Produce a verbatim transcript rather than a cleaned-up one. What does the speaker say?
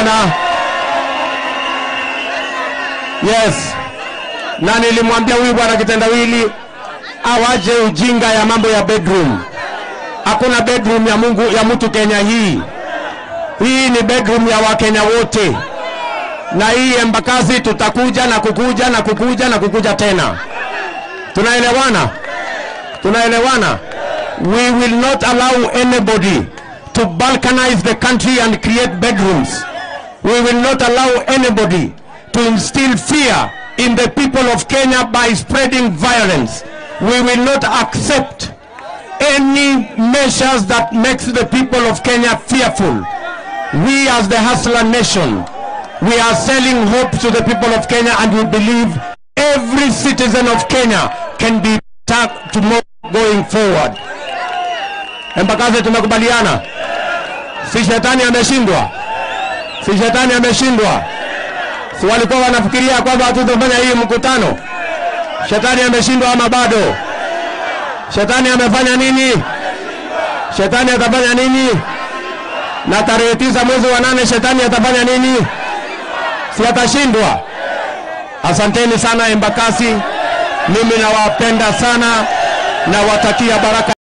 Tunaelewana? Yes. Na nilimwambia huyu bwana kitendawili awaje ujinga ya mambo ya bedroom. Hakuna bedroom ya Mungu ya mtu Kenya hii. Hii ni bedroom ya Wakenya wote. Na hii Embakasi tutakuja na kukuja na kukuja na kukuja tena. Tunaelewana? Tunaelewana? We will not allow anybody to balkanize the country and create bedrooms. We will not allow anybody to instill fear in the people of Kenya by spreading violence. We will not accept any measures that makes the people of Kenya fearful. We as the Hustler Nation, we are selling hope to the people of Kenya, and we believe every citizen of Kenya can be tapped tomorrow going forward. Embakasi tumekubaliana? Si shetani ameshindwa? Si shetani ameshindwa? Si walikuwa wanafikiria kwamba hatutafanya hii mkutano? Shetani ameshindwa ama bado? Shetani amefanya nini? Shetani atafanya nini? Na tarehe tisa mwezi wa nane shetani atafanya nini? Si atashindwa? Asanteni sana Embakasi. Mimi nawapenda sana na watakia baraka.